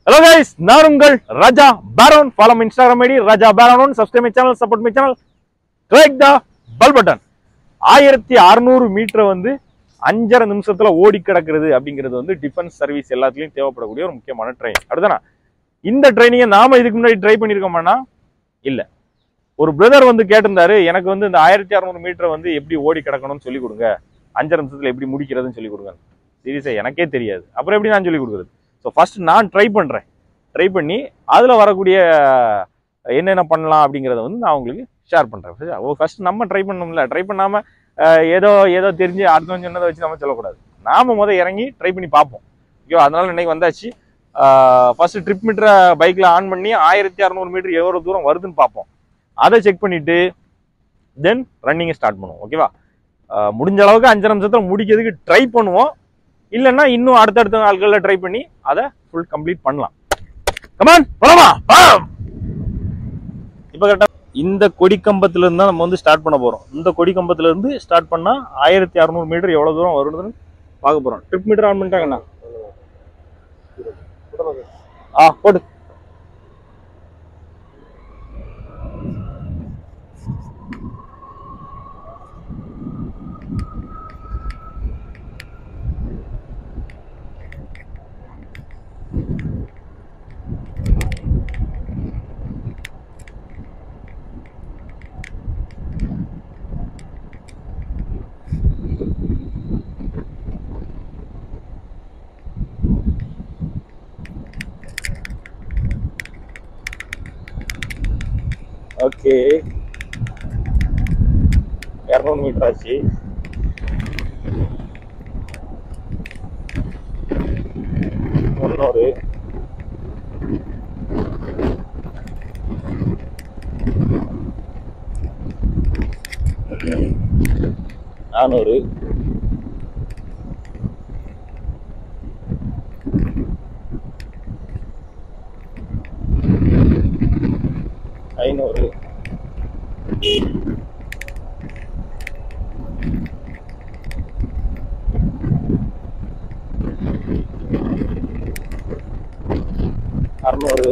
Hello guys, நான் உங்கள் ராஜா பேரோன். Follow my Instagram ID Raja பேரோன். Subscribe my channel, support my channel. Click the bell button. 1600 metre வந்து 5.5 நிமிஷத்துல ஓடி கிடக்குறது அப்படிங்கிறது வந்து டிஃபென்ஸ் சர்வீஸ் எல்லாத்துலயும் தேவைப்படக்கூடிய ஒரு முக்கியமான ட்ரெயின். அடுத்தனா இந்த ட்ரைனிங்கை நாம இதுக்கு முன்னாடி ட்ரை பண்ணியிருக்கோம்னா இல்ல. ஒரு பிரதர் வந்து கேட்டிருந்தாரு, எனக்கு வந்து இந்த 1600 மீட்டர் வந்து எப்படி ஓடி கிடக்கணும்னு சொல்லி கொடுங்க, 5.5 நிமிஷத்துல எப்படி முடிக்கிறதுன்னு சொல்லி கொடுங்க. சீரியஸா எனக்கே தெரியாது, அப்புறம் எப்படி நான் சொல்லி கொடுக்குறது? ஸோ ஃபர்ஸ்ட் நான் ட்ரை பண்ணி அதில் வரக்கூடிய என்னென்ன பண்ணலாம் அப்படிங்கிறத வந்து நான் உங்களுக்கு ஷேர் பண்ணுறேன். ஃபர்ஸ்ட் நம்ம ட்ரை பண்ணோம்ல, ட்ரை பண்ணாமல் ஏதோ தெரிஞ்சு அடுத்தவங்க சொன்னதை வச்சு நம்ம சொல்லக்கூடாது. நாம் இறங்கி ட்ரை பண்ணி பார்ப்போம். ஓகே, அதனால இன்னைக்கு வந்தாச்சு. ஃபர்ஸ்ட் ட்ரிப் மீட்டரை பைக்கில் ஆன் பண்ணி 1600 மீட்டர் எவ்வளோ தூரம் வருதுன்னு பார்ப்போம். அதை செக் பண்ணிவிட்டு தென் ரன்னிங்கை ஸ்டார்ட் பண்ணுவோம். ஓகேவா? முடிஞ்ச அளவுக்கு 5 நிமிஷத்தில் முடிக்கிறதுக்கு ட்ரை பண்ணுவோம். இல்லைன்னா இன்னும் அடுத்தடுத்த நாட்களில் ட்ரை பண்ணி அதை ஃபுல் கம்ப்ளீட் பண்ணலாம். கமான் போலாமா? இப்போ கரெக்டாக இந்த கொடி கம்பத்துல இருந்து தான் நம்ம வந்து ஸ்டார்ட் பண்ண போறோம். இந்த கொடி கம்பத்துல இருந்து ஸ்டார்ட் பண்ணா 1600 மீட்டர் எவ்வளவு தூரம் வருதுன்னு பார்க்க போறோம். ட்ரிப் மீட்டர் ஆன் பண்ணிட்டாங்கண்ணா. போடு. ஓகே, 200 மீட்டர் ஆச்சு. முன்னூறு, 400, 500, 600,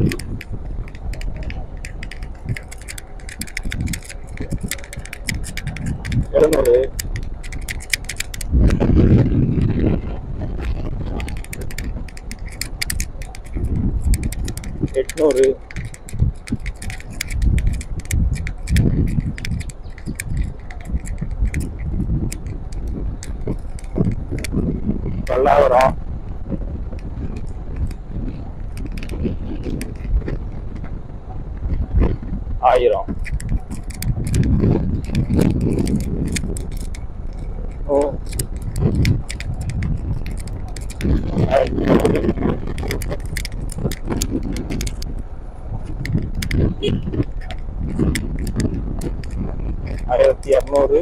700, 800, 900, 1000, 1200,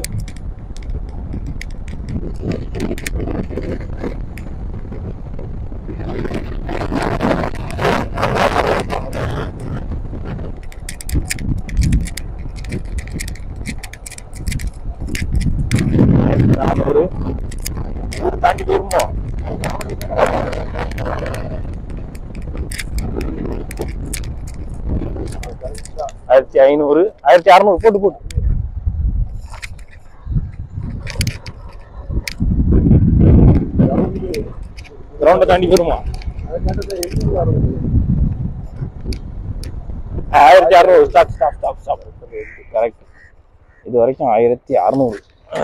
400 தாண்டி போயிருமோ? 1500, 1600 போட்டு கிரவுண்ட தாண்டி போயிருமா? 1600. ஸ்டாப். கரெக்ட். இது வரைக்கும் 1600.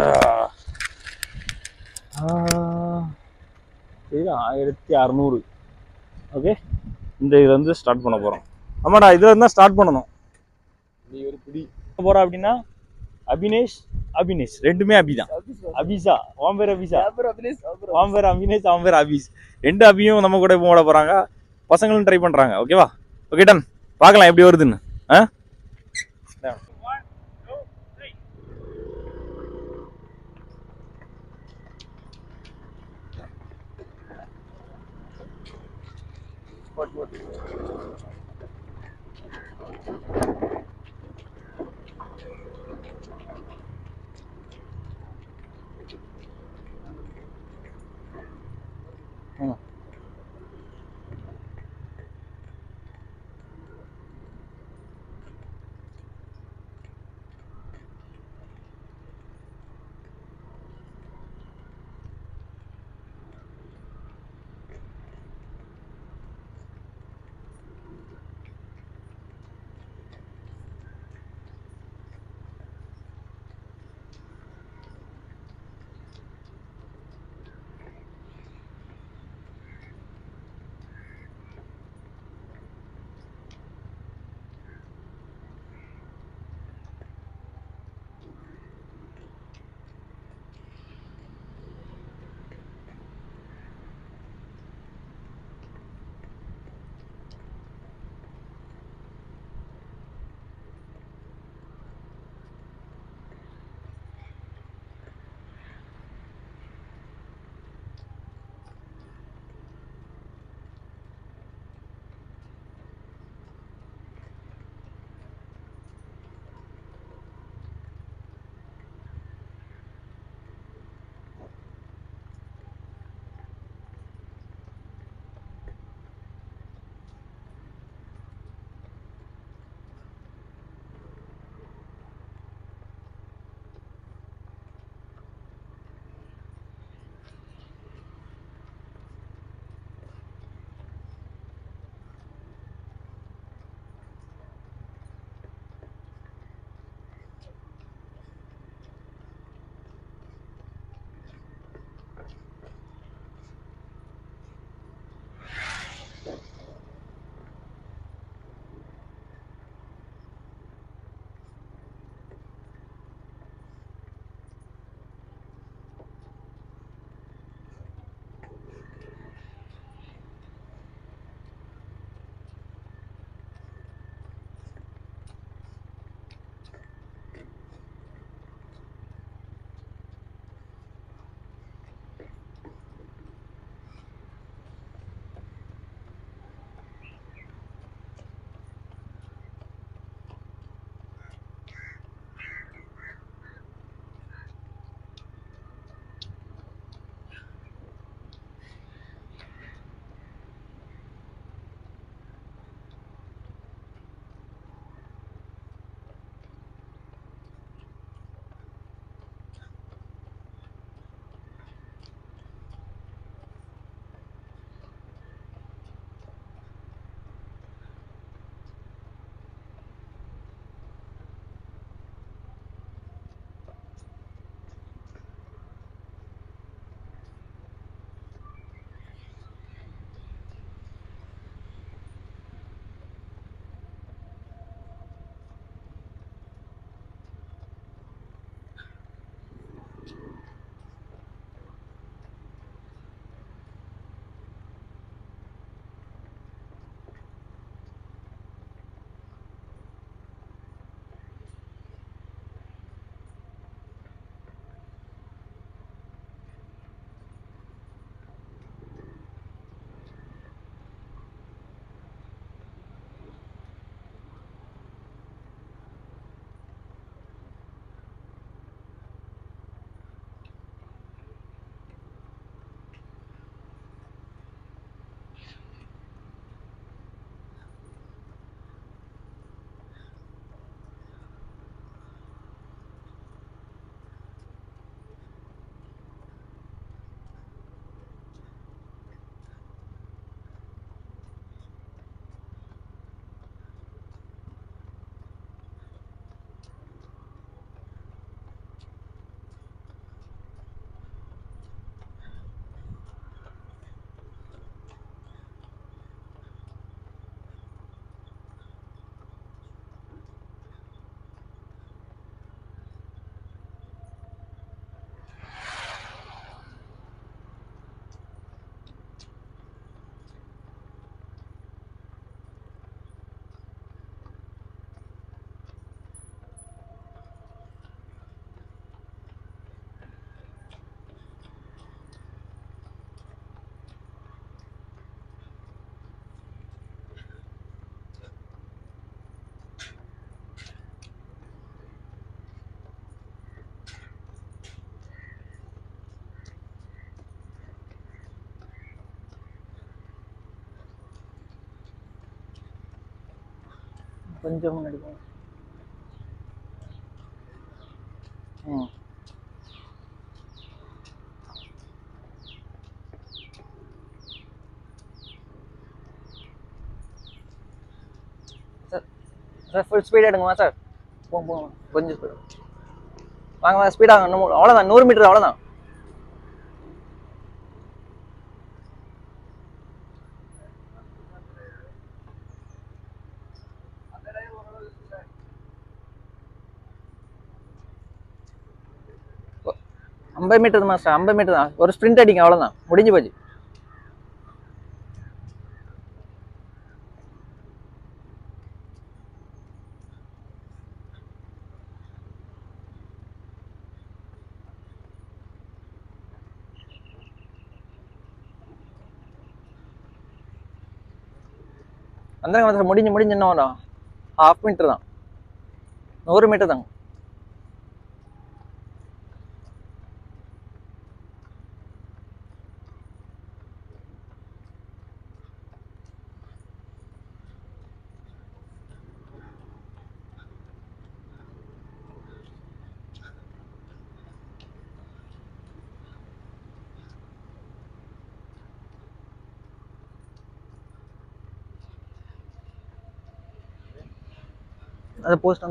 இது 1600. ஓகே, இந்த இதுல இருந்து ஸ்டார்ட் பண்ண போறோம். ஆமாடா, இதுல இருந்தா ஸ்டார்ட் பண்ணணும். நீ ஒரு பிடி போற அப்படின்னா அபினேஷ் ரெண்டுமே அபிதான். அபிஷா, உன் பேர் அபிஷா, உன் பேர் அபினேஷ், அவன் பேர் அபிஷ். ரெண்டு அபியும் நம்ம கூட போட போறாங்க. பசங்களும் ட்ரை பண்றாங்க. ஓகேவா? ஓகே டன், பார்க்கலாம் எப்படி வருதுன்னு. கொஞ்சம் முன்னாடி போங்க. சார் சார் ஃபுல் ஸ்பீட் எடுங்கம்மா சார். போங்க கொஞ்சம் ஸ்பீட் வாங்க ஸ்பீடாக. அவ்வளோதான் 100 மீட்டர் அவ்வளோதான். ஓ, 50 மீட்டர் தான் சார். 50 மீட்டர் தான். ஒரு ஸ்ப்ரிண்ட் அடிங்க அவ்வளோதான், முடிஞ்சு போச்சு. வந்துடுங்க சார். முடிஞ்சு என்ன வரும்? 1/2 மீட்டர் தான். 100 மீட்டர் தாங்க. அந்த போஸ்ட்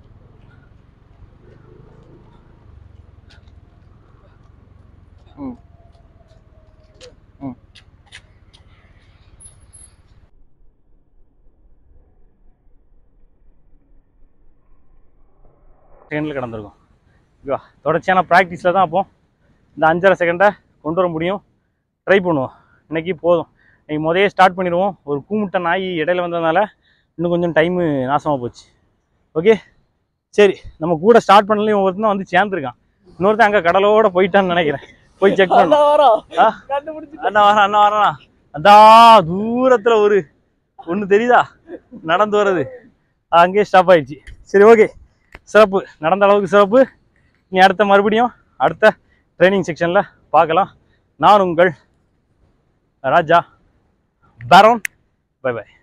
செகண்டில் கடந்திருக்கும். ஓகேவா? தொடர்ச்சியான ப்ராக்டிஸில் தான் அப்போ இந்த 5.5 செகண்டை கொண்டு வர முடியும். ட்ரை பண்ணுவோம். இன்றைக்கி போதும். இன்றைக்கி முதலே ஸ்டார்ட் பண்ணிடுவோம். ஒரு கூமுட்டை நாய் இடையில வந்ததுனால இன்னும் கொஞ்சம் டைமு நாசமாக போச்சு. ஓகே சரி, நம்ம கூட ஸ்டார்ட் பண்ணலையும் ஒவ்வொருத்தரும் வந்து சேர்ந்துருக்கான். இன்னொருத்தன் அங்கே கடலோட போயிட்டான்னு நினைக்கிறேன். போய் செக் பண்ணோம். அண்ணா வரான். அதான் தூரத்தில் ஒன்று தெரியுதா நடந்து வர்றது, அங்கேயே ஸ்டாப் ஆயிடுச்சு. சரி ஓகே, சிறப்பு. நடந்த அளவுக்கு சிறப்பு. நீ மறுபடியும் அடுத்த ட்ரைனிங் செக்ஷனில் பார்க்கலாம். நான் உங்கள் ராஜா பேரோன். By by.